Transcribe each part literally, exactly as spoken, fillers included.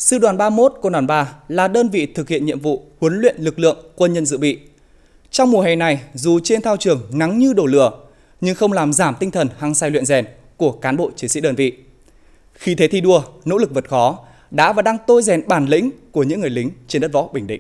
Sư đoàn ba mươi mốt Quân đoàn ba là đơn vị thực hiện nhiệm vụ huấn luyện lực lượng quân nhân dự bị. Trong mùa hè này, dù trên thao trường nắng như đổ lửa, nhưng không làm giảm tinh thần hăng say luyện rèn của cán bộ chiến sĩ đơn vị. Khí thế thi đua, nỗ lực vượt khó đã và đang tôi rèn bản lĩnh của những người lính trên đất võ Bình Định.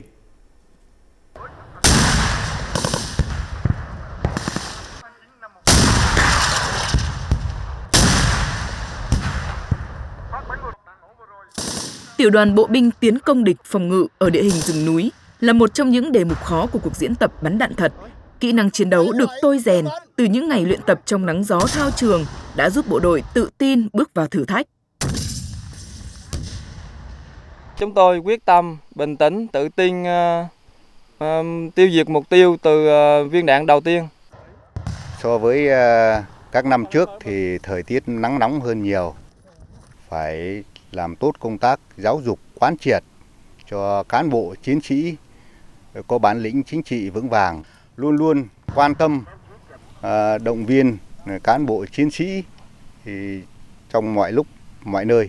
Tiểu đoàn bộ binh tiến công địch phòng ngự ở địa hình rừng núi là một trong những đề mục khó của cuộc diễn tập bắn đạn thật. Kỹ năng chiến đấu được tôi rèn từ những ngày luyện tập trong nắng gió thao trường đã giúp bộ đội tự tin bước vào thử thách. Chúng tôi quyết tâm, bình tĩnh, tự tin uh, uh, tiêu diệt mục tiêu từ uh, viên đạn đầu tiên. So với uh, các năm trước thì thời tiết nắng nóng hơn nhiều. Phải làm tốt công tác giáo dục quán triệt cho cán bộ chiến sĩ có bản lĩnh chính trị vững vàng, luôn luôn quan tâm uh, động viên cán bộ chiến sĩ thì trong mọi lúc, mọi nơi.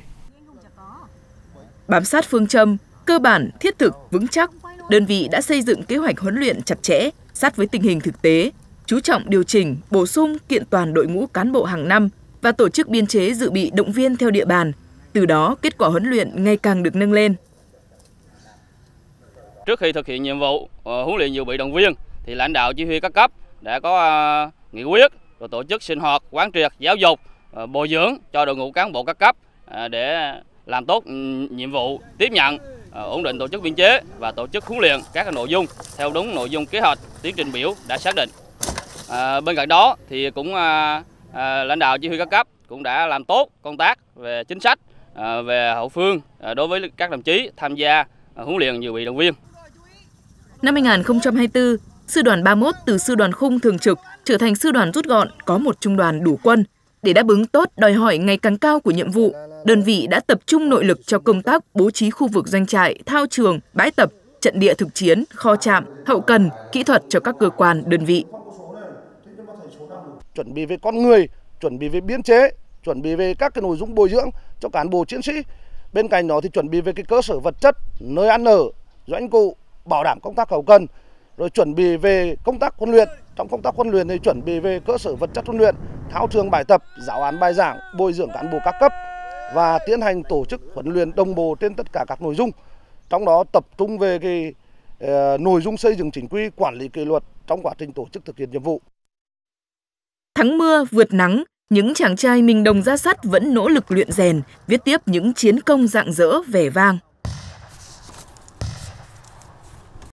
Bám sát phương châm, cơ bản, thiết thực, vững chắc, đơn vị đã xây dựng kế hoạch huấn luyện chặt chẽ, sát với tình hình thực tế, chú trọng điều chỉnh, bổ sung, kiện toàn đội ngũ cán bộ hàng năm và tổ chức biên chế dự bị động viên theo địa bàn. Từ đó, kết quả huấn luyện ngày càng được nâng lên. Trước khi thực hiện nhiệm vụ uh, huấn luyện dự bị động viên, thì lãnh đạo chỉ huy các cấp đã có uh, nghị quyết, rồi tổ chức sinh hoạt, quán triệt, giáo dục, uh, bồi dưỡng cho đội ngũ cán bộ các cấp uh, để làm tốt um, nhiệm vụ tiếp nhận, uh, ổn định tổ chức biên chế và tổ chức huấn luyện các nội dung theo đúng nội dung kế hoạch tiến trình biểu đã xác định. Uh, bên cạnh đó, thì cũng uh, uh, lãnh đạo chỉ huy các cấp cũng đã làm tốt công tác về chính sách, về hậu phương đối với các đồng chí tham gia huấn luyện dự bị động viên. Năm hai nghìn không trăm hai mươi tư, Sư đoàn ba mươi mốt từ Sư đoàn khung thường trực trở thành sư đoàn rút gọn có một trung đoàn đủ quân. Để đáp ứng tốt đòi hỏi ngày càng cao của nhiệm vụ, đơn vị đã tập trung nội lực cho công tác bố trí khu vực doanh trại, thao trường, bãi tập, trận địa thực chiến, kho trạm, hậu cần, kỹ thuật cho các cơ quan, đơn vị. Chuẩn bị về con người, chuẩn bị về biên chế, chuẩn bị về các cái nội dung bồi dưỡng cho cán bộ chiến sĩ. Bên cạnh đó thì chuẩn bị về cái cơ sở vật chất, nơi ăn ở, doanh cụ, bảo đảm công tác hậu cần, rồi chuẩn bị về công tác huấn luyện. Trong công tác huấn luyện thì chuẩn bị về cơ sở vật chất huấn luyện, thao trường bài tập, giáo án bài giảng, bồi dưỡng cán bộ các cấp và tiến hành tổ chức huấn luyện đồng bộ trên tất cả các nội dung. Trong đó tập trung về cái uh, nội dung xây dựng chính quy, quản lý kỷ luật trong quá trình tổ chức thực hiện nhiệm vụ. Thắng mưa vượt nắng, những chàng trai mình đồng ra sắt vẫn nỗ lực luyện rèn, viết tiếp những chiến công rạng rỡ vẻ vang.